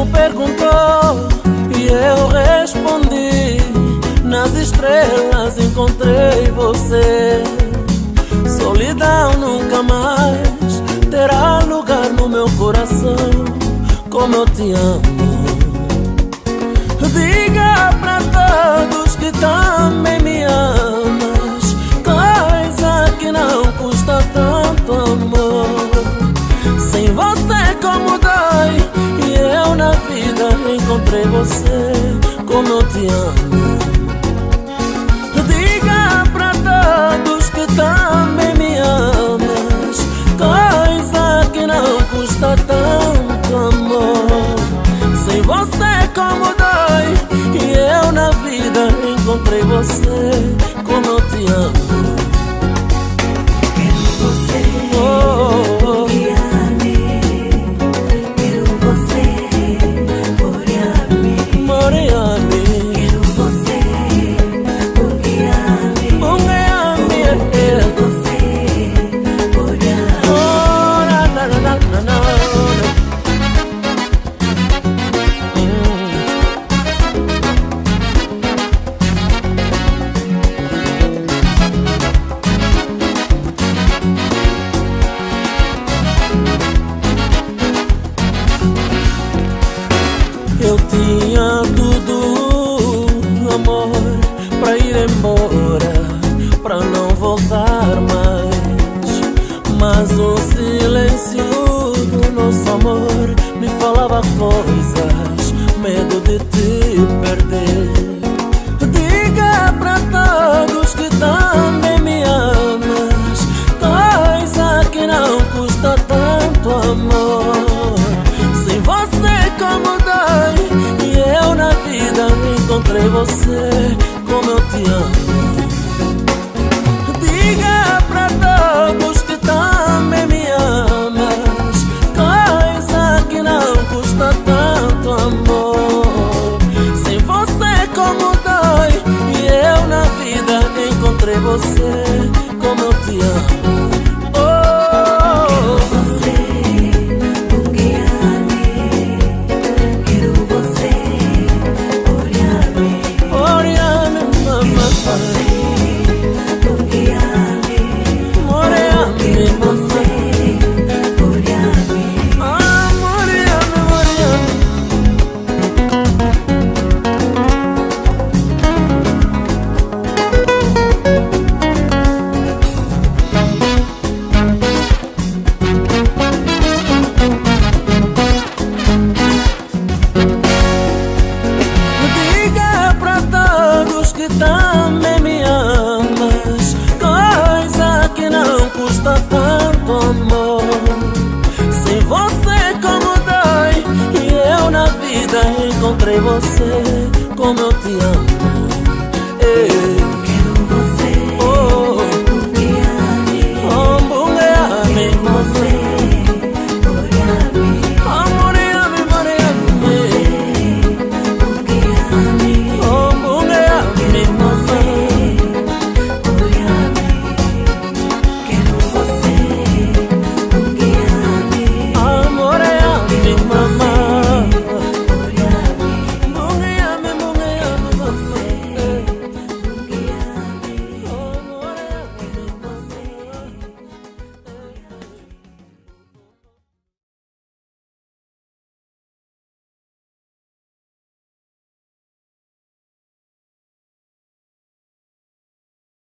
céu perguntou e eu respondi. Nas estrelas encontrei você. Solidão nunca mais terá lugar no meu coração. Como eu te amo. Diga pra todos que também me amas, coisa que não custa tanto amor. Sem você como dói, e eu na vida encontrei você. Como eu te amo. Diga pra todos que também me amas, coisa que não custa tanto amor. Sem você como dói, e eu na vida encontrei você. Como eu te amo. Quero você, quero você, Moreame. quero você, Quero você, oh, na, na, na, na, na. Eu tinha tudo, amor, pra ir embora, pra não voltar mais. Mas o silêncio do nosso amor me falava coisas, medo de te perder. Diga pra todos que também me amas, coisa que não custa tanto amor. Sem você como dói, e eu na vida encontrei você. Como eu te amo. Diga pra todos que também me amas, coisa que não custa tanto amor. Sem você como dói, e eu na vida encontrei você. Como eu te amo. Que também me amas, coisa que não custa tanto amor. Sem você como dói, e eu na vida encontrei você. Como eu te amo.